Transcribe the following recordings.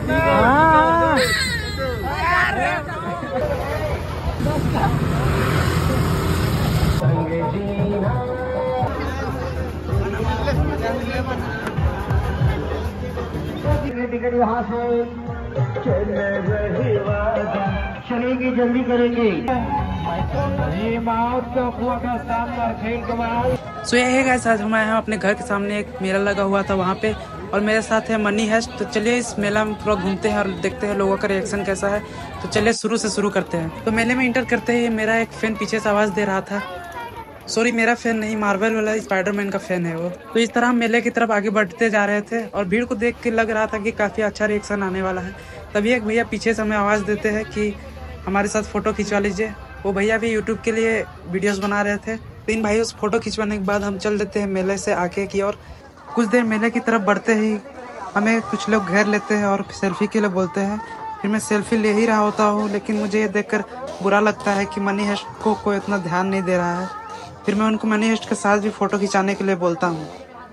Ticket यहाँ से चलेगी, जल्दी करेंगे। सो ये है गाइस, आज हम आए हैं अपने घर के सामने, एक मेला लगा हुआ था वहाँ पे, और मेरे साथ है मनी हैस्ट। तो चलिए इस मेला में थोड़ा घूमते हैं और देखते हैं लोगों का रिएक्शन कैसा है। तो चलिए शुरू से शुरू करते हैं। तो मेले में इंटर करते ही मेरा एक फैन पीछे से आवाज़ दे रहा था। सॉरी, मेरा फैन नहीं, मार्वल वाला स्पाइडरमैन का फैन है वो। तो इस तरह हम मेले की तरफ आगे बढ़ते जा रहे थे और भीड़ को देख के लग रहा था कि काफ़ी अच्छा रिएक्शन आने वाला है। तभी एक भैया पीछे से हमें आवाज़ देते हैं कि हमारे साथ फ़ोटो खिंचवा लीजिए। वो भैया भी यूट्यूब के लिए वीडियोस बना रहे थे। तीन भाई उस फोटो खिंचवाने के बाद हम चल देते हैं मेले से आगे की ओर। कुछ देर मेले की तरफ बढ़ते ही हमें कुछ लोग घेर लेते हैं और सेल्फी के लिए बोलते हैं। फिर मैं सेल्फी ले ही रहा होता हूँ, लेकिन मुझे ये देखकर बुरा लगता है कि मनी हेस्ट को कोई इतना ध्यान नहीं दे रहा है। फिर मैं उनको मनी हेस्ट के साथ भी फ़ोटो खिंचाने के लिए बोलता हूँ।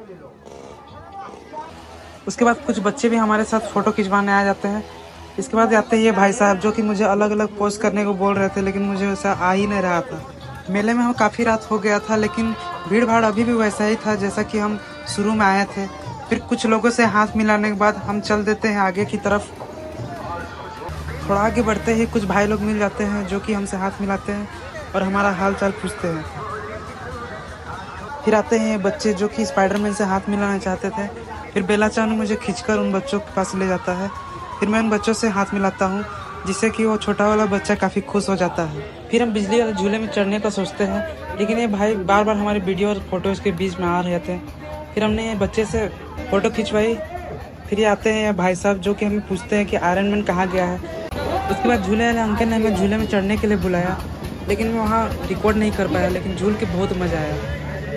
उसके बाद कुछ बच्चे भी हमारे साथ फ़ोटो खिंचवाने आ जाते हैं। इसके बाद आते हैं ये भाई साहब, जो कि मुझे अलग अलग पोस्ट करने को बोल रहे थे, लेकिन मुझे वैसा आ ही नहीं रहा था। मेले में हम काफ़ी रात हो गया था, लेकिन भीड़ भाड़ अभी भी वैसा ही था जैसा कि हम शुरू में आए थे। फिर कुछ लोगों से हाथ मिलाने के बाद हम चल देते हैं आगे की तरफ। थोड़ा आगे बढ़ते ही कुछ भाई लोग मिल जाते हैं जो कि हमसे हाथ मिलाते हैं और हमारा हाल चाल पूछते हैं। फिर आते हैं बच्चे जो कि स्पाइडरमैन से हाथ मिलाना चाहते थे। फिर बेला चानू मुझे खींचकर उन बच्चों के पास ले जाता है। फिर मैं उन बच्चों से हाथ मिलाता हूँ, जिससे कि वो छोटा वाला बच्चा काफ़ी खुश हो जाता है। फिर हम बिजली वाले झूले में चढ़ने का सोचते हैं, लेकिन ये भाई बार बार हमारे वीडियो और फोटोज़ के बीच में आ रहे थे। फिर हमने ये बच्चे से फ़ोटो खिंचवाई। फिर ये आते हैं भाई साहब जो कि हमें पूछते हैं कि आयरन मैन कहाँ गया है। उसके बाद झूले वाले अंकल ने हमें झूले में चढ़ने के लिए बुलाया, लेकिन मैं वहाँ रिकॉर्ड नहीं कर पाया, लेकिन झूल के बहुत मज़ा आया।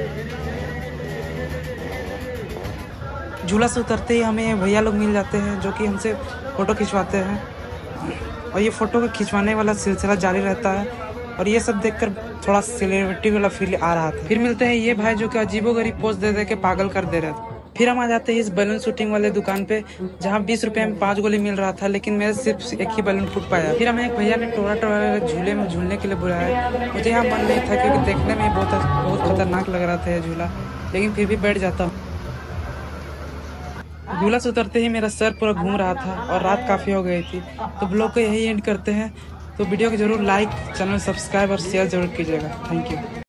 झूला से उतरते ही हमें भैया लोग मिल जाते हैं जो कि हमसे फ़ोटो खिंचवाते हैं, और ये फ़ोटो को खिंचवाने वाला सिलसिला जारी रहता है। और ये सब देखकर थोड़ा सेलिब्रिटी वाला फील आ रहा था। फिर मिलते हैं ये भाई जो कि अजीबोगरीब पोज दे दे के पागल कर दे रहे थे। फिर हम आ जाते हैं इस बैलून शूटिंग वाले दुकान पे, जहाँ 20 रुपये में 5 गोली मिल रहा था, लेकिन मेरे सिर्फ एक ही बैलून फूट पाया। फिर हमें एक भैया ने टोरा झूले में झूलने के लिए बुलाया। मुझे यहाँ मन नहीं था, क्योंकि देखने में बहुत खतरनाक लग रहा था ये झूला, लेकिन फिर भी बैठ जाता हूँ। झूला से उतरते ही मेरा सर पूरा घूम रहा था और रात काफ़ी हो गई थी। तो ब्लॉग को यही एंड करते हैं। तो वीडियो को जरूर लाइक, चैनल सब्सक्राइब और शेयर जरूर कीजिएगा। Thank you.